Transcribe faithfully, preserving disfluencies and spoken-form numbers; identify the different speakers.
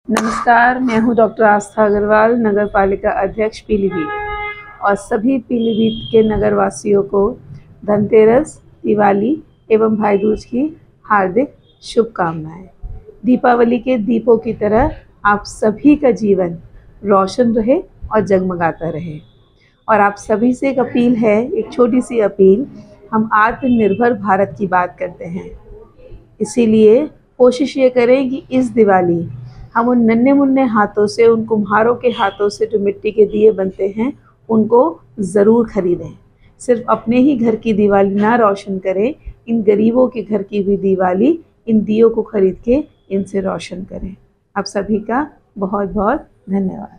Speaker 1: नमस्कार, मैं हूं डॉक्टर आस्था अग्रवाल, नगर पालिका अध्यक्ष पीलीभीत और सभी पीलीभीत के नगरवासियों को धनतेरस, दिवाली एवं भाई दूज की हार्दिक शुभकामनाएं। दीपावली के दीपों की तरह आप सभी का जीवन रोशन रहे और जगमगाता रहे। और आप सभी से एक अपील है, एक छोटी सी अपील। हम आत्मनिर्भर भारत की बात करते हैं, इसीलिए कोशिश ये करें कि इस दिवाली हम उन नन्हे मुन्ने हाथों से, उन कुम्हारों के हाथों से जो मिट्टी के दिए बनते हैं, उनको ज़रूर खरीदें। सिर्फ अपने ही घर की दिवाली ना रोशन करें, इन गरीबों के घर की भी दिवाली इन दियों को खरीद के इनसे रोशन करें। आप सभी का बहुत बहुत धन्यवाद।